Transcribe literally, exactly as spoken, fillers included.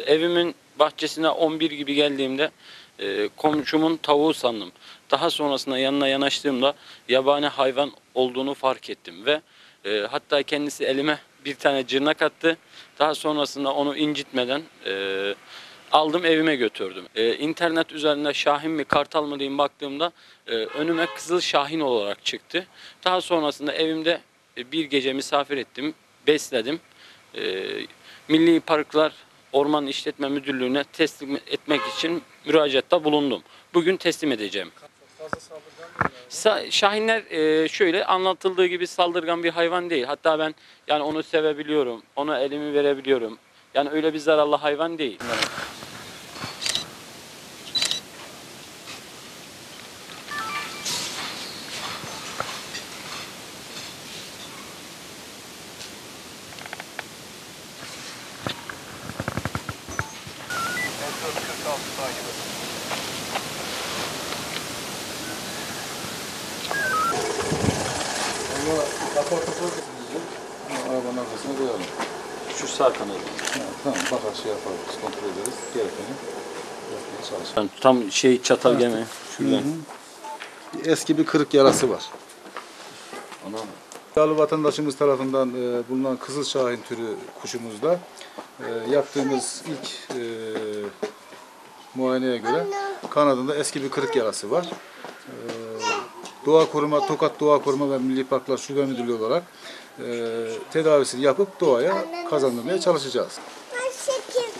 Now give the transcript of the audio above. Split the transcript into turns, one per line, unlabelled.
evimin bahçesine on bir gibi geldiğimde e, komşumun tavuğu sandım. Daha sonrasında yanına yanaştığımda yabani hayvan olduğunu fark ettim ve e, hatta kendisi elime bir tane cırnak attı. Daha sonrasında onu incitmeden e, aldım evime götürdüm. E, internet üzerinde Şahin mi Kartal mı diyeyim baktığımda e, önüme Kızıl Şahin olarak çıktı. Daha sonrasında evimde e, bir gece misafir ettim, besledim. E, Milli Parklar Orman İşletme Müdürlüğü'ne teslim etmek için müracaatta bulundum. Bugün teslim edeceğim. Sa Şahinler e, şöyle anlatıldığı gibi saldırgan bir hayvan değil. Hatta ben yani onu sevebiliyorum, ona elimi verebiliyorum. Yani öyle bir zararlı hayvan değil.
Arabanın arkasına koyalım.
Şu sağ kanadı.
Ha, tamam, bakar şey yaparız, kontrol ederiz. Gerekeni yapmaya çalışalım.
Yani tam şey çatal gelmiyor. Şuradan.
Eski bir kırık yarası var.
Anam.
Yağlı vatandaşımız tarafından e, bulunan Kızıl Şahin türü kuşumuzda e, yaptığımız ilk e, muayeneye göre kanadında eski bir kırık yarası var. E, Doğa Koruma, Tokat Doğa Koruma ve Milli Parklar Şube Müdürlüğü olarak e, tedavisini yapıp doğaya kazandırmaya çalışacağız.